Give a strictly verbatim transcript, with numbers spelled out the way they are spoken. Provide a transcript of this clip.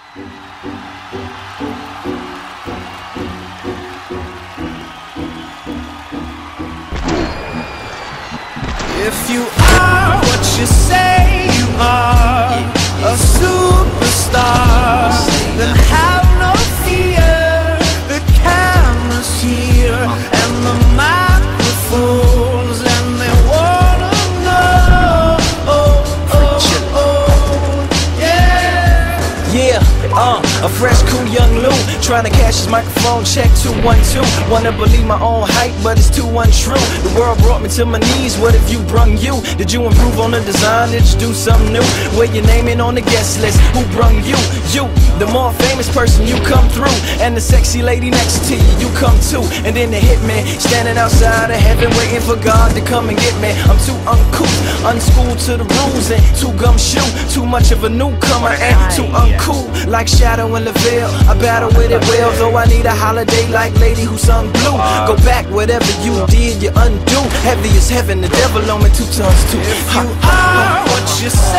If you are what you say you are, a superstar, then have no fear. The camera's here and the microphones, and they wanna know. Oh, oh, oh, yeah. Yeah, uh, a fresh, cool young Lou, trying to cash his microphone check two one two. Wanna believe my own hype, but it's too untrue. The world brought me to my knees, what if you brung you? Did you improve on the design, did you do something new? Where your name in on the guest list, who brung you? You, the more famous person, you come through. And the sexy lady next to you, you come too. And then the hitman, standing outside of heaven, waiting for God to come and get me. I'm too uncouth, unschooled to the rules, and too gumshoe. Too much of a newcomer and too uncool, like Shadow in the Veil. I battle with it well, though I need a holiday like Lady who sung Blue. Go back, whatever you did, you undo. Heavy as heaven, the devil on me two tons too. If you are what you say